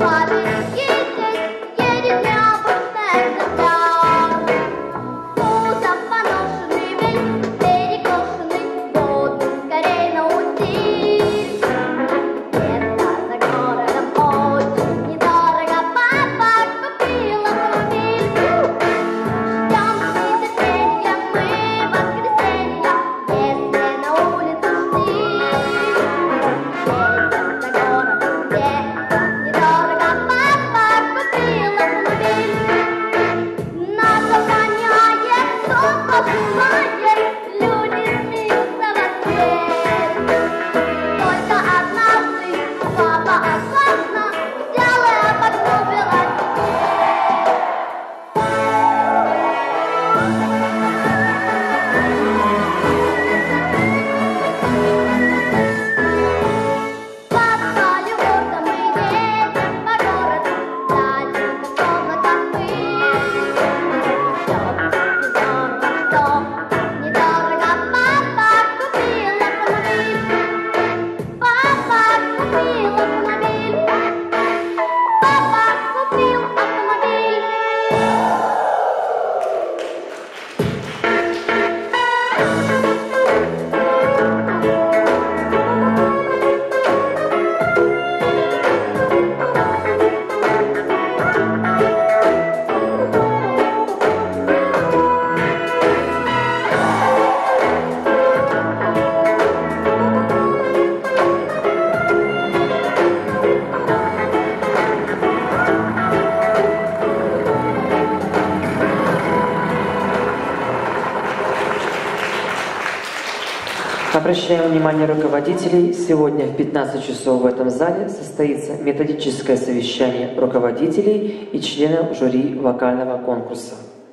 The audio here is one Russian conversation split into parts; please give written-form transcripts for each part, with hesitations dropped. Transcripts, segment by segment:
Обращаем внимание руководителей, сегодня в 15 часов в этом зале состоится методическое совещание руководителей и членов жюри вокального конкурса.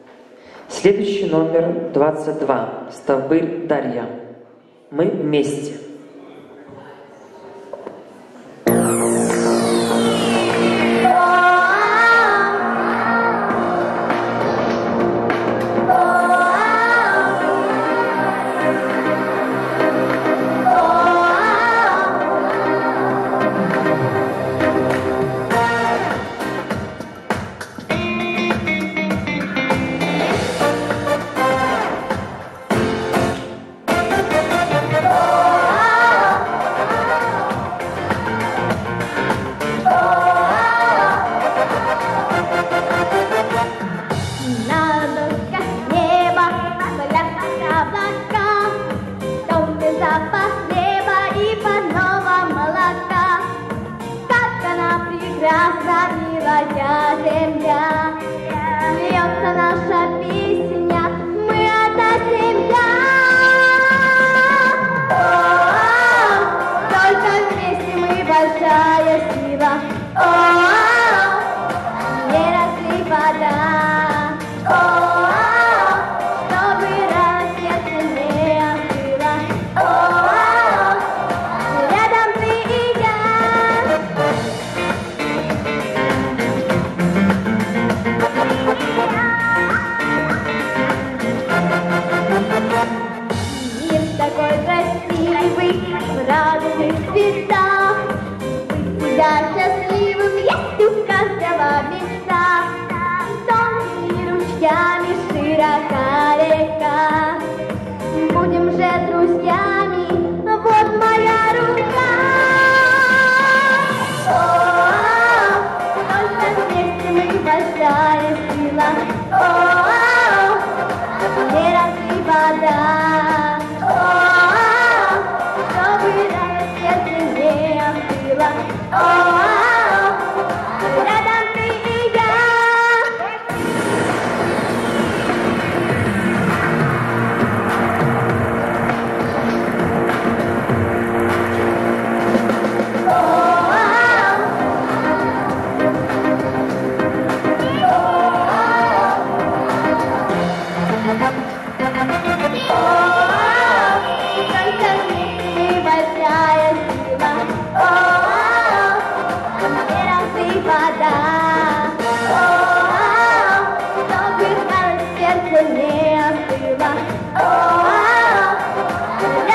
Следующий номер 22. Ставбырь Дарья. Мы вместе.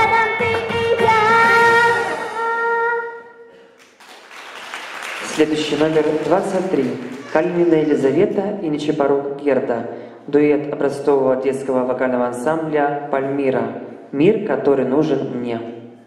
Следующий Номер 23. Калинина Елизавета и Нечипорук Герда. Дуэт образцового детского вокального ансамбля «Пальмира». «Мир, который нужен мне».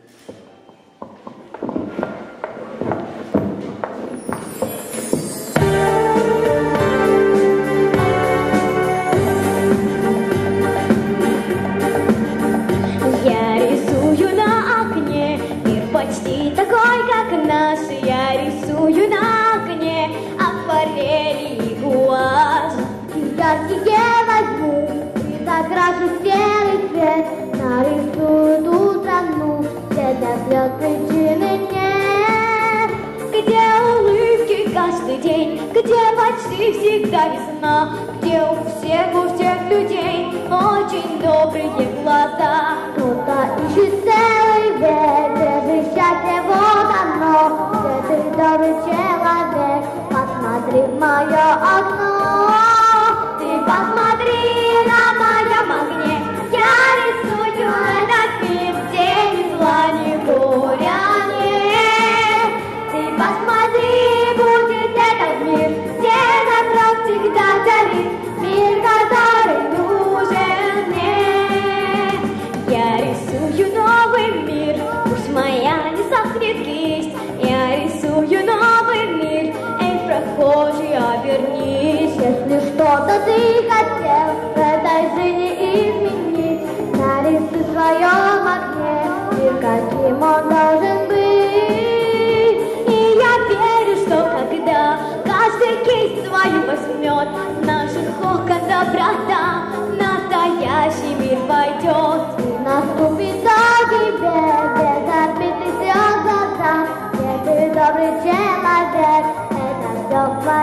Я рисую на окне мир почти такой, как наш. Я рисую на окне акварели и гуашь. И яркие возьму и закрашу серый цвет. Нарисую ту страну, где для слез причины нет. Где улыбки каждый день, где почти всегда весна, где у всех людей очень добрые глаза. Кто-то ищет целый век, где же счастье вот оно, где ты добрый человек, посмотри в мое окно. Ты посмотри на моем огне, я рисую этот мир, где ни зла, ни горя нет. Ты посмотри, будет этот мир, где добро всегда царит, мир, который нужен мне. Я рисую новый мир, пусть моя не сохнет кисть. Я рисую новый мир, эй, прохожий, обернись. Если что-то ты хотел в этой жизни изменить, нарисуй в своем окне мир, каким он должен быть. И я верю, что когда каждый кисть свою возьмет, в наших окон доброта, настоящий мир войдет. И наступит долгий век, без разбитых слез глаза, где ты добрый человек, это все в твоих